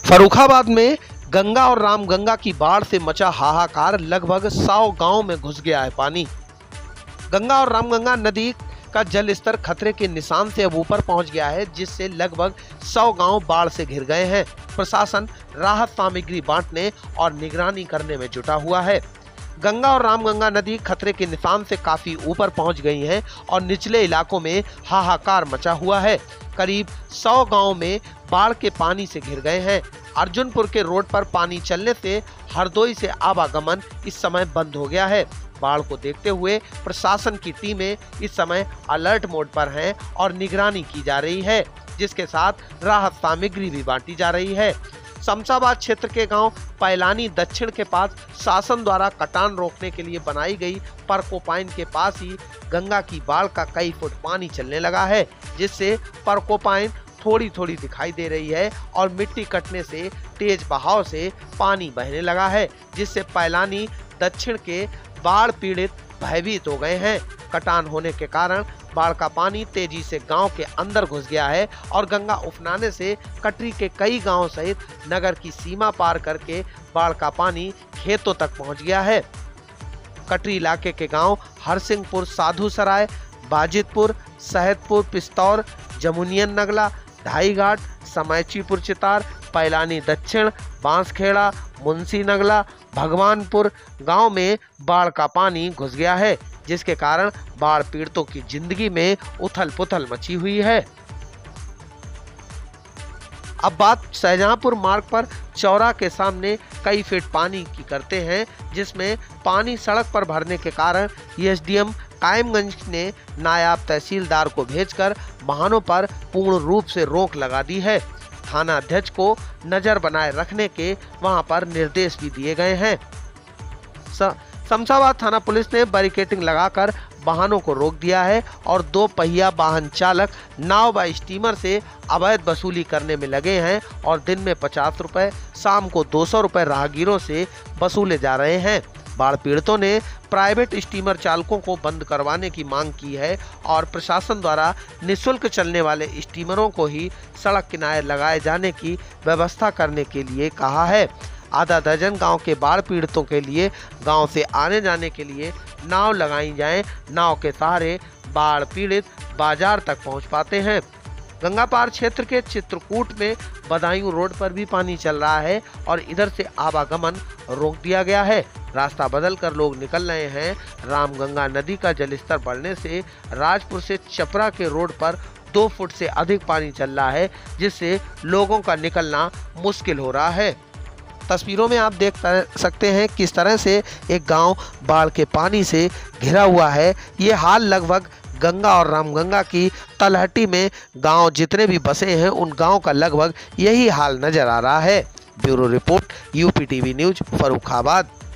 फर्रुखाबाद में गंगा और रामगंगा की बाढ़ से मचा हाहाकार। लगभग 100 गांव में घुस गया है पानी। गंगा और रामगंगा नदी का जल स्तर खतरे के निशान से अब ऊपर पहुंच गया है, जिससे लगभग 100 गांव बाढ़ से घिर गए हैं। प्रशासन राहत सामग्री बांटने और निगरानी करने में जुटा हुआ है। गंगा और रामगंगा नदी खतरे के निशान से काफी ऊपर पहुंच गई हैं और निचले इलाकों में हाहाकार मचा हुआ है। करीब 100 गांव में बाढ़ के पानी से घिर गए हैं। अर्जुनपुर के रोड पर पानी चलने से हरदोई से आवागमन इस समय बंद हो गया है। बाढ़ को देखते हुए प्रशासन की टीमें इस समय अलर्ट मोड पर हैं और निगरानी की जा रही है, जिसके साथ राहत सामग्री भी बांटी जा रही है। शमशाबाद क्षेत्र के गांव पैलानी दक्षिण के पास शासन द्वारा कटान रोकने के लिए बनाई गई परकोपाइन के पास ही गंगा की बाढ़ का कई फुट पानी चलने लगा है, जिससे परकोपाइन थोड़ी थोड़ी दिखाई दे रही है और मिट्टी कटने से तेज बहाव से पानी बहने लगा है, जिससे पैलानी दक्षिण के बाढ़ पीड़ित भयभीत हो गए हैं। कटान होने के कारण बाढ़ का पानी तेजी से गांव के अंदर घुस गया है और गंगा उफनाने से कटरी के कई गांव सहित नगर की सीमा पार करके बाढ़ का पानी खेतों तक पहुंच गया है। कटरी इलाके के गांव हरसिंहपुर, साधुसराय, बाजितपुर, सैदपुर, पिस्तौर, जमुनियन नगला, ढाई घाट, समैचीपुर चितार, पैलानी दक्षिण, बांसखेड़ा, मुंशी नगला, भगवानपुर गांव में बाढ़ का पानी घुस गया है, जिसके कारण बाढ़ पीड़ितों की जिंदगी में उथल पुथल मची हुई है। अब बात शाहजहांपुर मार्ग पर चौरा के सामने कई फीट पानी की करते हैं, जिसमें पानी सड़क पर भरने के कारण एसडीएम कायमगंज ने नायब तहसीलदार को भेजकर वाहनों पर पूर्ण रूप से रोक लगा दी है। थाना अध्यक्ष को नजर बनाए रखने के वहां पर निर्देश भी दिए गए हैं। शमशाबाद थाना पुलिस ने बैरिकेडिंग लगाकर वाहनों को रोक दिया है और 2 पहिया वाहन चालक नाव व स्टीमर से अवैध वसूली करने में लगे हैं और दिन में 50 रुपए, शाम को 200 रुपए राहगीरों से वसूले जा रहे हैं। बाढ़ पीड़ितों ने प्राइवेट स्टीमर चालकों को बंद करवाने की मांग की है और प्रशासन द्वारा निःशुल्क चलने वाले स्टीमरों को ही सड़क किनारे लगाए जाने की व्यवस्था करने के लिए कहा है। आधा दर्जन गांव के बाढ़ पीड़ितों के लिए गांव से आने जाने के लिए नाव लगाई जाएं। नाव के सहारे बाढ़ पीड़ित बाजार तक पहुंच पाते हैं। गंगा पार क्षेत्र के चित्रकूट में बदायूं रोड पर भी पानी चल रहा है और इधर से आवागमन रोक दिया गया है। रास्ता बदलकर लोग निकल रहे हैं। रामगंगा नदी का जलस्तर बढ़ने से राजपुर से चपरा के रोड पर 2 फुट से अधिक पानी चल रहा है, जिससे लोगों का निकलना मुश्किल हो रहा है। तस्वीरों में आप देख सकते हैं किस तरह से एक गांव बाढ़ के पानी से घिरा हुआ है। ये हाल लगभग गंगा और रामगंगा की तलहटी में गांव जितने भी बसे हैं उन गांव का लगभग यही हाल नजर आ रहा है। Bureau report, UP TV news, Farrukhabad.